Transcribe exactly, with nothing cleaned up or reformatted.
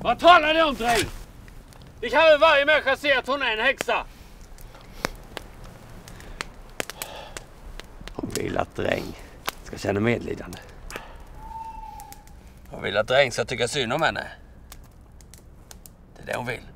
Vad talar ni om, dräng? Det kan väl varje människa se att hon är en häxa? Hon vill att dräng ska känna medlidande. Hon vill att dräng ska tycka synd om henne. Det är det hon vill.